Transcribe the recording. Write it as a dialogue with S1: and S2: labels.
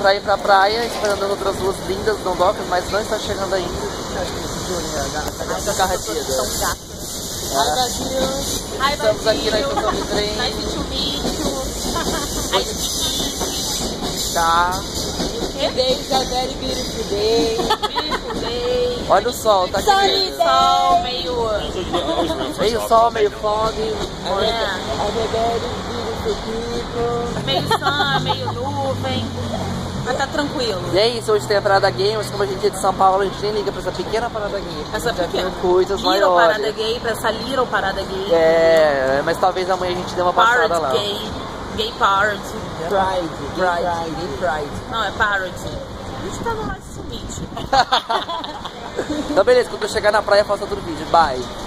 S1: pra ir pra praia, esperando as outras duas lindas dondocas, mas não está chegando ainda.
S2: São gatos.
S3: Ai, Brasil.
S2: Ai,
S1: Estamos aqui na estação de
S2: Vai
S1: trem.
S2: sentir o bicho. Ai,
S1: Tá.
S3: Today's a very beautiful day.
S2: beautiful day.
S1: Olha o sol, tá aqui.
S3: Sunny
S2: Sol meio...
S1: Meio sol, meio fog.
S3: A very beautiful people.
S2: Meio sun, meio nuvem. Mas tá tranquilo.
S1: E é isso, hoje tem a Parada Gay, mas como a gente é de São Paulo, a gente nem liga pra essa pequena Parada Gay.
S2: Essa
S1: Já
S2: pequena.
S1: tem coisas
S2: Little
S1: maiores.
S2: Parada Gay, pra essa Little Parada Gay.
S1: É, mas talvez amanhã a gente dê uma passada
S2: Parade
S1: lá.
S2: Gay. Gay Parade.
S3: Pride. Gay Pride.
S2: Não, é Parade. A gente tá no Live Summit.
S1: Então beleza, quando eu chegar na praia, eu faço outro vídeo. Bye.